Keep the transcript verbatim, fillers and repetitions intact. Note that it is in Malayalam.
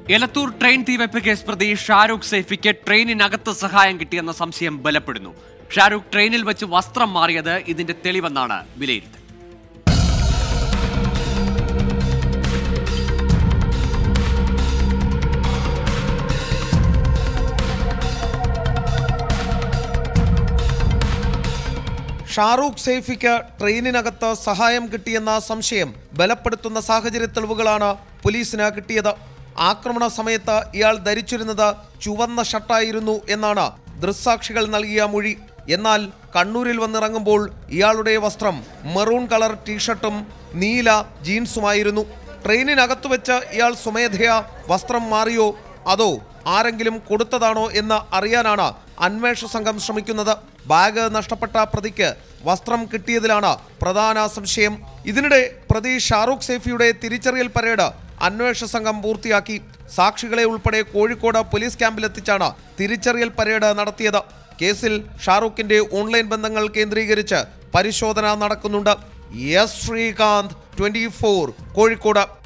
എലത്തൂർ ട്രെയിൻ തീവെപ്പ് കേസ് പ്രതി ഷാരൂഖ് സൈഫിക്ക് ട്രെയിനിനകത്ത് സഹായം കിട്ടിയെന്ന സംശയം ബലപ്പെടുന്നു. ഷാരൂഖ് ട്രെയിനിൽ വെച്ച് വസ്ത്രം മാറിയത് ഇതിന്റെ തെളിവെന്നാണ് വിലയിരുത്തൽ. ഷാരൂഖ് സൈഫിക്ക് ട്രെയിനിനകത്ത് സഹായം കിട്ടിയെന്ന സംശയം ബലപ്പെടുത്തുന്ന സാഹചര്യ തെളിവുകളാണ് പോലീസിന് കിട്ടിയത്. ആക്രമണ സമയത്ത് ഇയാൾ ധരിച്ചിരുന്നത് ചുവന്ന ഷർട്ടായിരുന്നു എന്നാണ് ദൃക്സാക്ഷികൾ നൽകിയ മൊഴി. എന്നാൽ കണ്ണൂരിൽ വന്നിറങ്ങുമ്പോൾ ഇയാളുടെ വസ്ത്രം മെറൂൺ കളർ ടീഷർട്ടും നീല ജീൻസുമായിരുന്നു. ട്രെയിനിനകത്തു വെച്ച് ഇയാൾ സ്വമേധയാ വസ്ത്രം മാറിയോ അതോ ആരെങ്കിലും കൊടുത്തതാണോ എന്ന് അറിയാനാണ് അന്വേഷണ സംഘം ശ്രമിക്കുന്നത്. ബാഗ് നഷ്ടപ്പെട്ട പ്രതിക്ക് വസ്ത്രം കിട്ടിയതിലാണ് പ്രധാന സംശയം. ഇതിനിടെ പ്രതി ഷാരൂഖ് സൈഫിയുടെ തിരിച്ചറിയൽ പരേഡ് അന്വേഷണ സംഘം പൂർത്തിയാക്കി. സാക്ഷികളെ ഉൾപ്പെടെ കോഴിക്കോട് പോലീസ് ക്യാമ്പിലെത്തിച്ചാണ് തിരിച്ചറിയൽ പരേഡ് നടത്തിയത്. കേസിൽ ഷാരൂഖിന്റെ ഓൺലൈൻ ബന്ധങ്ങൾ കേന്ദ്രീകരിച്ച് പരിശോധന നടക്കുന്നുണ്ട്. S Sreekanth, twenty four, Kozhikode.